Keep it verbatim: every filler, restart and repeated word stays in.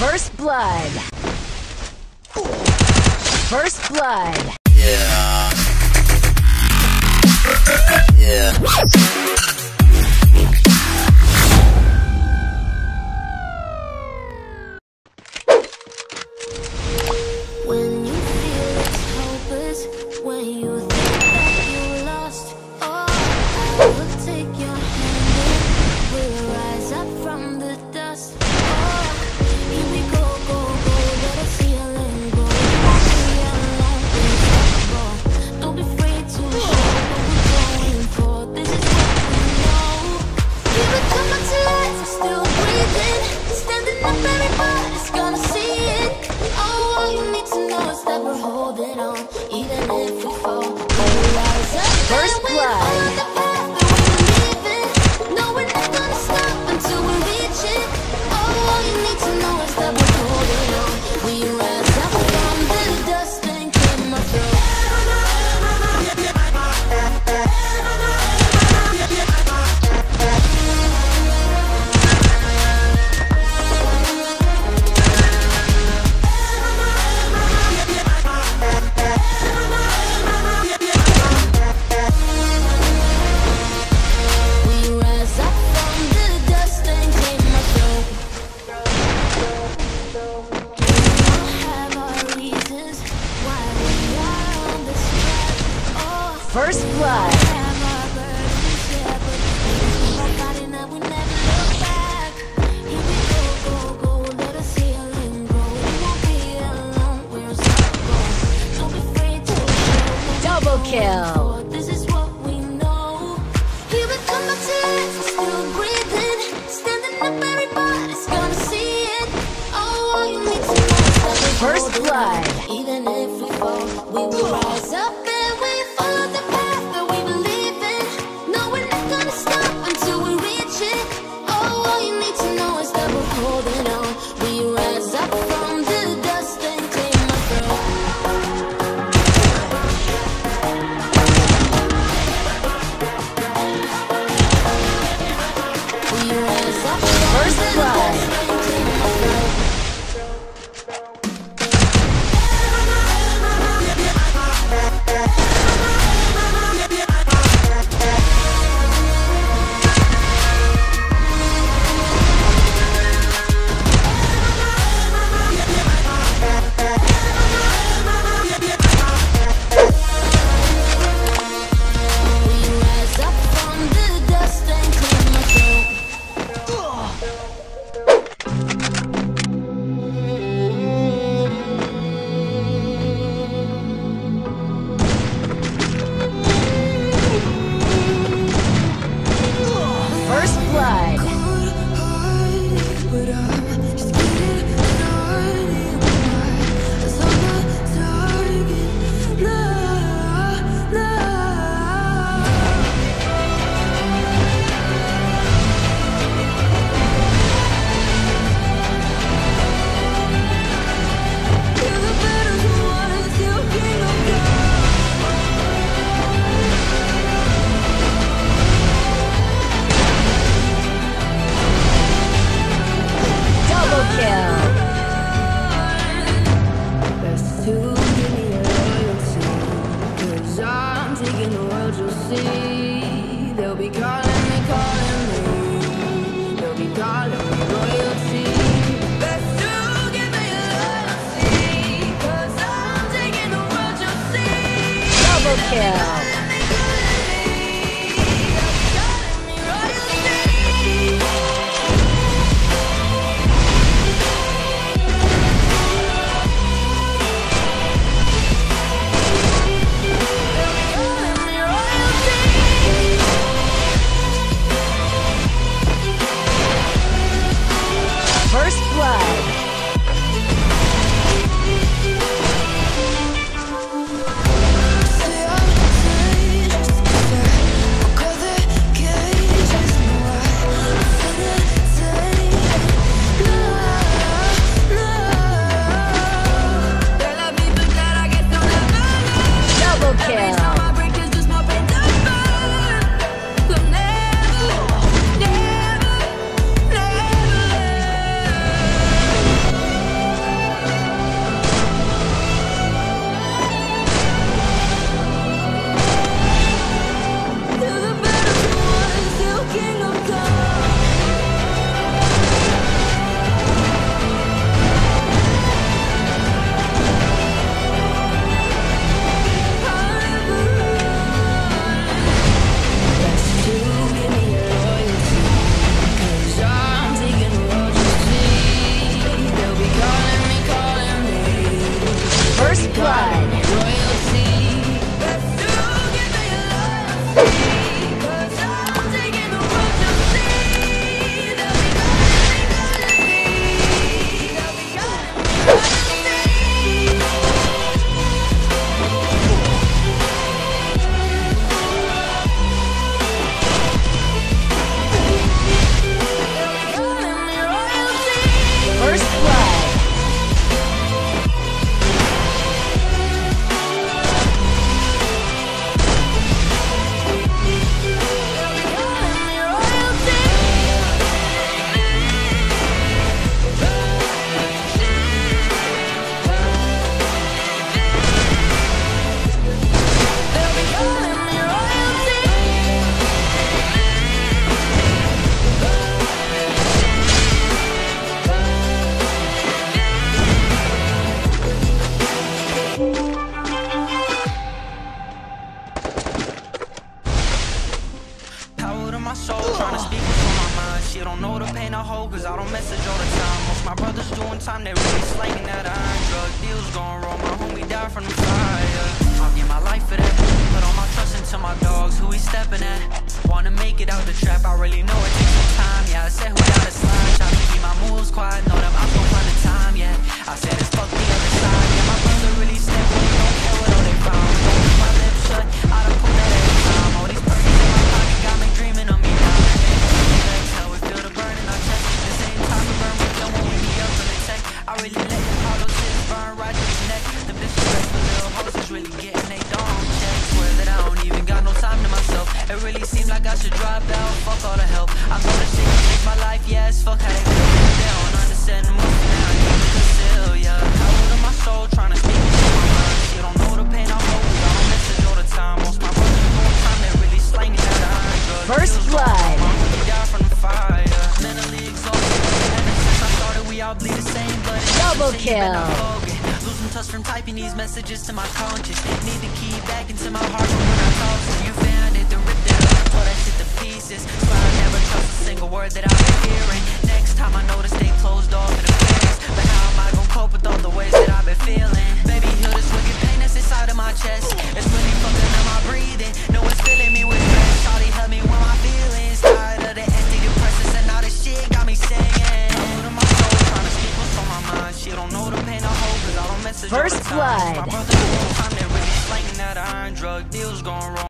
First blood. First blood. Yeah. Yeah. When you feel it's hopeless, when you think that you lost, oh, I will take your hand and we'll rise up from the dust. Oh, here we go, go, go, let us heal and grow. We are alone, unstoppable. Don't be afraid to show what we're going for. This is what we know. Here we come back to life, we're still breathing, standing up, everybody's gonna see it. Oh, all you need to know is that we're holding on, even if we fall. We'll rise up. First and we blood. follow the path that we believe in. No, we're not gonna stop until we reach it. Oh, all you need to know is that we're holding on. We rise up from the dust and clear my throat. We rise up from the dust and clear my throat. We all have our reasons why we are on this track. Oh, First blood. we have our burdens, yeah, but we keep on fighting and we never look back. Here we go, go, go, let us heal and grow. We won't be alone, we're unstoppable. Don't be afraid to show. Double kill. This is what we know. Here we come back to life, we're still breathing, standing up, everybody's gonna see it. Oh, all you need to know is that we're First holding blood. on. Even if we fall, we will rise up and we follow the path that we believe in. No, we're not gonna stop until we reach it. Oh, all you need to know is that we're holding on. We rise up from the dust and clear my throat. We rise up from First the blood. dust and clear my throat. We rise up from the dust and clear my throat. First blood. But I'm just getting started. That's all my target. No, no. You're the better one, you can't go. Double kill. Best to give me your loyalty, 'cause I'm taking the world, you'll see. They'll be calling me, calling me. They'll be calling me royalty. Best to give me your loyalty, 'cause I'm taking the world, you'll see. Double kill. Calling me, calling me. They'll be calling me royalty. Calling me royalty. I hold, cause I don't message all the time. Most my brothers doing time, they really slanging that iron. Drug deals going wrong, my homie died from the fire. I'll give my life for that, put all my trust into my dogs, who he stepping at. Wanna make it out the trap, I really know it takes some time. Yeah, I said without a slide, try to keep my moves quiet, know that I'm gon' find the time, yeah. I said it's fuck the other side, yeah, my brother really stepping, he don't care what all they found. Don't keep my lips shut, I done put that every time. All these perks in my pocket got me dreaming of me now. How we feel the burn in our chest, the same time we burn, we don't want me up on the tech. I really let them hollow tips burn right to the neck. The disrespectful little hoes is really getting they dome check. Swear that I don't even got no time to myself. It really seems like I should drop out, fuck all the help. I'm gonna shit and take my life, yes, fuck how they feel. They don't understand the movie now, I need to conceal, yeah. How old am my soul, trying to speak into my mind. She don't know the pain I hold, I don't message all the time. Most my brothers doing time, they really slanging that iron. Drug First deals blood. going wrong, my homie died from the fire. Mentally exhausted, ever since I started, we all bleed the same blood. Double kill. Losing touch from typing these messages to my conscience. Need the key back into my heart from when I talk to you. Found it, then ripped it up, tore that shit to pieces. Swear I never trust a single word that I've been hearing. Next time I notice they closed off in the feelings. But how am I gonna cope with all the ways that I've been feeling? Baby, heal this wicked pain that's inside of my chest. It's really fucking up my breathing. No one's filling me with stress. Shawty help me with my feelings. Tired of the antidepressants and all this shit got me singing. Out of my soul, trying to speak what's on my mind. She don't know the pain I hold, cause I don't message all the First time. blood. My brother, time they really slanging that iron. Drug deals going wrong.